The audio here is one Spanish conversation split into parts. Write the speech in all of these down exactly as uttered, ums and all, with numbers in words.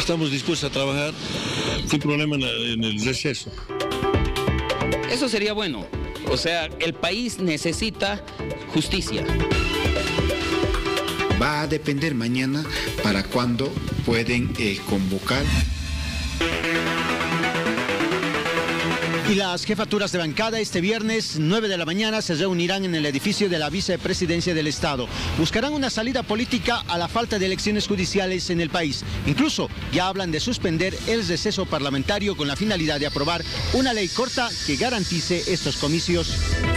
estamos dispuestos a trabajar sin problema en, la, en el receso. Eso sería bueno. O sea, el país necesita justicia. Va a depender mañana para cuándo pueden eh, convocar. Y las jefaturas de bancada este viernes nueve de la mañana se reunirán en el edificio de la Vicepresidencia del Estado. Buscarán una salida política a la falta de elecciones judiciales en el país. Incluso ya hablan de suspender el receso parlamentario con la finalidad de aprobar una ley corta que garantice estos comicios.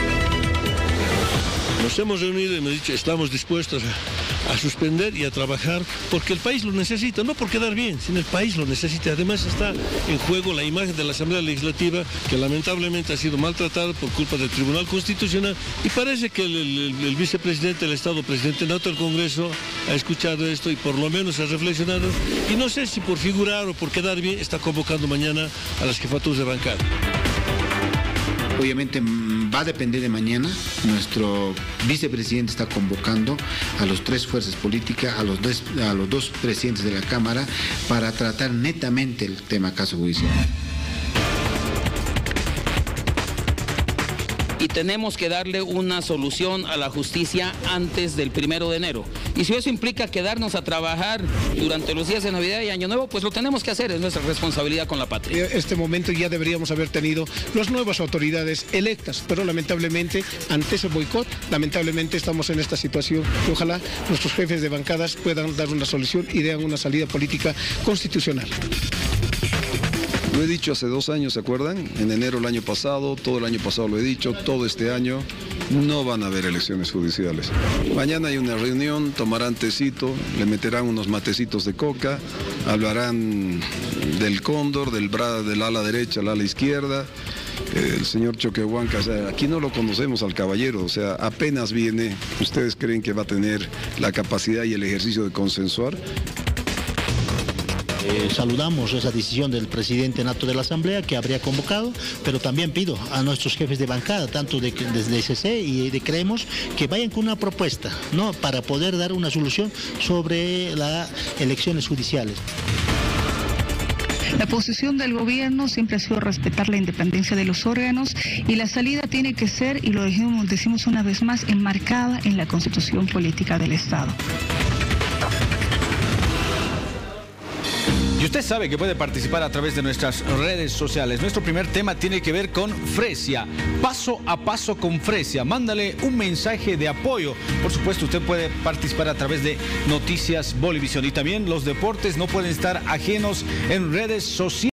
Nos hemos reunido y hemos dicho estamos dispuestos a, a suspender y a trabajar porque el país lo necesita, no por quedar bien, sino el país lo necesita. Además está en juego la imagen de la Asamblea Legislativa que lamentablemente ha sido maltratada por culpa del Tribunal Constitucional y parece que el, el, el vicepresidente del Estado, presidente nato del Congreso, ha escuchado esto y por lo menos ha reflexionado y no sé si por figurar o por quedar bien está convocando mañana a las jefaturas de bancada. Obviamente va a depender de mañana. Nuestro vicepresidente está convocando a las tres fuerzas políticas, a los, dos, a los dos presidentes de la Cámara, para tratar netamente el tema caso judicial. Y tenemos que darle una solución a la justicia antes del primero de enero. Y si eso implica quedarnos a trabajar durante los días de Navidad y Año Nuevo, pues lo tenemos que hacer, es nuestra responsabilidad con la patria. Este momento ya deberíamos haber tenido las nuevas autoridades electas, pero lamentablemente ante ese boicot, lamentablemente estamos en esta situación y ojalá nuestros jefes de bancadas puedan dar una solución y den una salida política constitucional. Lo he dicho hace dos años, ¿se acuerdan? En enero del año pasado, todo el año pasado lo he dicho, todo este año no van a haber elecciones judiciales. Mañana hay una reunión, tomarán tecito, le meterán unos matecitos de coca, hablarán del cóndor, del, bra, del ala derecha, al ala izquierda. El señor Choquehuanca, o sea, aquí no lo conocemos al caballero, o sea, apenas viene, ¿ustedes creen que va a tener la capacidad y el ejercicio de consensuar? Eh, saludamos esa decisión del presidente nato de la Asamblea que habría convocado, pero también pido a nuestros jefes de bancada, tanto de, de D C C y de Creemos, que vayan con una propuesta, ¿no?, para poder dar una solución sobre las elecciones judiciales. La posición del gobierno siempre ha sido respetar la independencia de los órganos y la salida tiene que ser, y lo decimos, decimos una vez más, enmarcada en la Constitución Política del Estado. Y usted sabe que puede participar a través de nuestras redes sociales. Nuestro primer tema tiene que ver con Fresia. Paso a paso con Fresia. Mándale un mensaje de apoyo. Por supuesto, usted puede participar a través de Noticias Bolivisión. Y también los deportes no pueden estar ajenos en redes sociales.